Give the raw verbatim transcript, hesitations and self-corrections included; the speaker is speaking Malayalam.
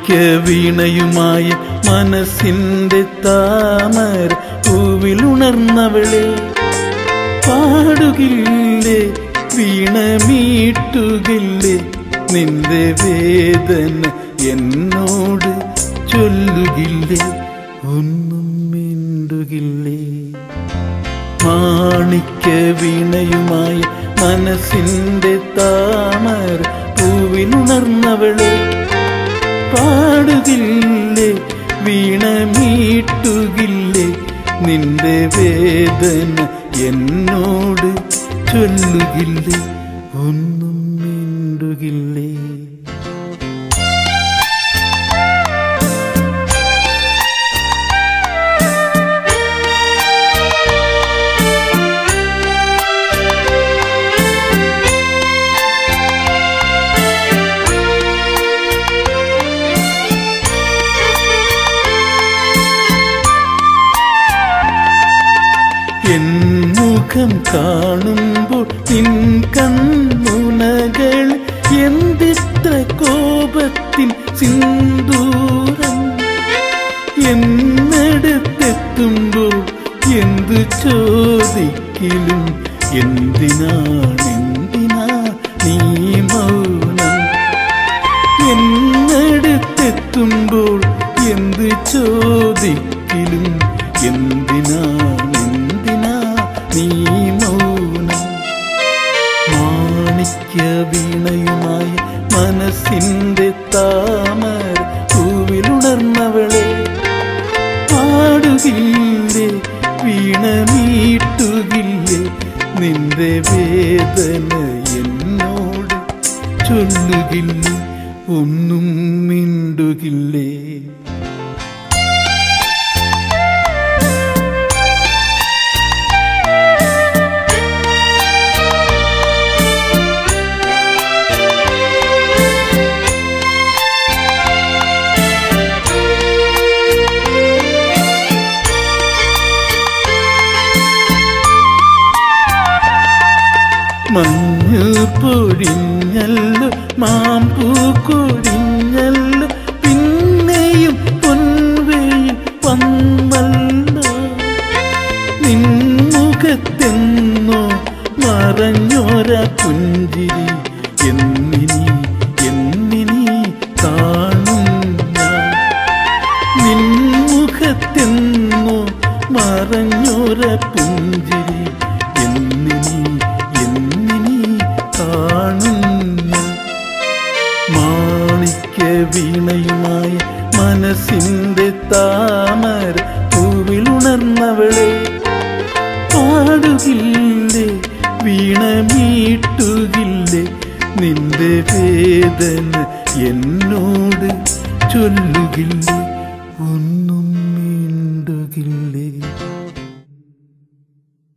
വീണയുമായ മനസ്സിന്റെ താമര പൂവിലുണർന്നവളെ, പാടുകില്ലേ വീണമീട്ടുകില്ലേ, നിന്റെ വേദന എന്നോട് ചൊല്ലുകില്ലേ, ഒന്നും മിണ്ടുകില്ലേ. മാണിക്യ വീണയുമായി മനസ്സിന്റെ താമര പൂവിലുണർന്നവളെ, പാടുകില്ലേ വീണമീട്ടുകില്ലേ, നിന്റെ വേദന എന്നോട് ചൊല്ലുകില്ലേ, ഒന്നും മിണ്ടുകില്ലേ. മുഖം കാണുമ്പോൾ നിൻ കൺമുനകൾ എന്തിത്ര കോപത്തിൻ സിന്ദൂരം, എന്നടുത്തെത്തുമ്പോൾ എന്തു ചോദിക്കലും എന്തിനാണെന്തിനാ നീ മൗനം, എന്നടുത്തെത്തുമ്പോൾ എന്തു ചോദിക്കലും എന്തിനാണെന്തിനാ നീ മൗനം. മാണിക്യ വീണയുമായി മനസ്സിന്റെ താമര പൂവിലുണർന്നവളെ, പാടുകില്ലേ വീണമീട്ടുകില്ലേ, നിന്റെ വേദന എന്നോട് ചൊല്ലുകില്ലേ, ഒന്നും മിണ്ടുകില്ലേ. മഞ്ഞു പൊഴിഞ്ഞല്ലോ മാമ്പൂ കൊഴിഞ്ഞല്ലോ, പിന്നെയും പൊൻവെയിൽ വന്നല്ലോ, നിൻമുഖത്തെന്നോ മറഞ്ഞോര പുഞ്ചിരി എന്നിനി എന്നിനി കാണും ഞാൻ, നിൻമുഖത്തെന്നോ മറഞ്ഞോര പുഞ്ചിരി എന്നിനി എന്നിനി കാണുന്ന. മാണിക്യ വീണയുമായ മനസ്സിന്റെ താമര പൂവിലുണർന്നവളെ, പാടുകില്ലേ വീണമീട്ടുകില്ലേ, നിന്റെ വേദന എന്നോട് ചൊല്ലുകില്ലേ, ഒന്നും